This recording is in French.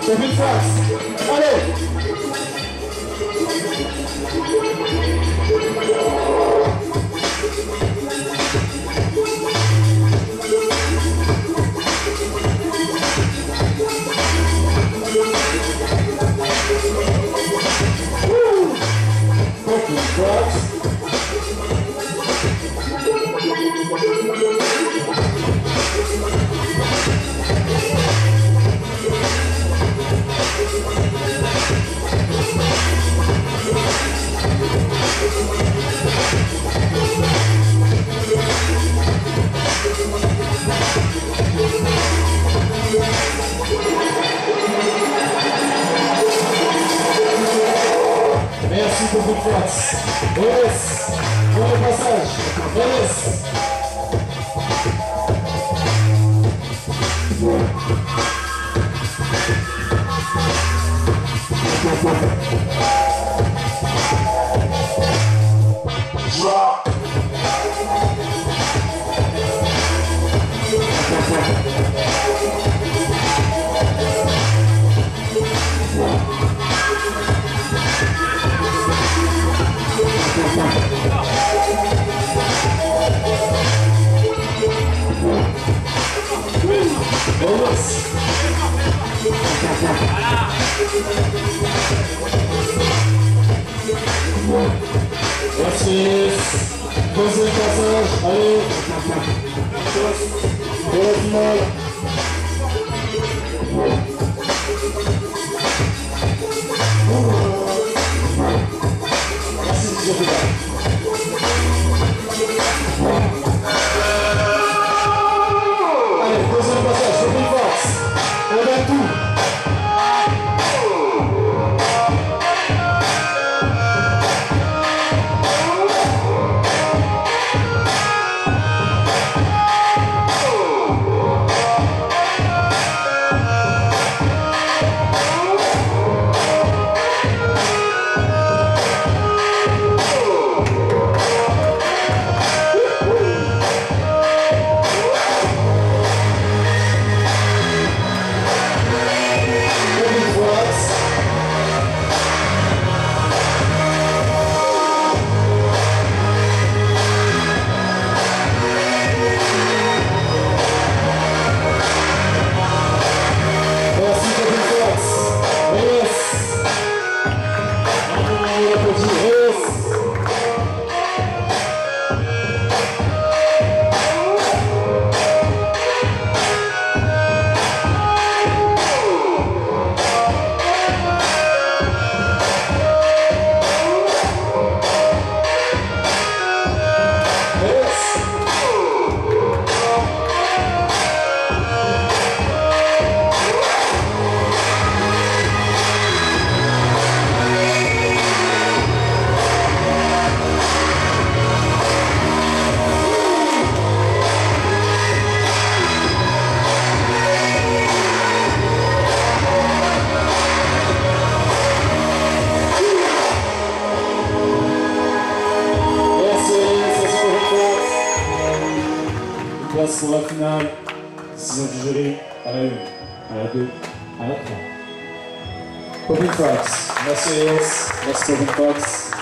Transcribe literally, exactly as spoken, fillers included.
Poppin Fraks. Allez. Poppin Fraks. Merci beaucoup de Fraks. Reyes, pour le passage. Reyes. Joie. Reyes. Merci. Deuxième passage. Allez. Pour la finale. Merci, Nicolas. Allez, deuxième passage. Poppin Fraks. On va tout. Place pour la finale, décision du jury, à la une, à la deux, à la trois. Poppin Fraks, merci Reyes, merci Poppin Fraks.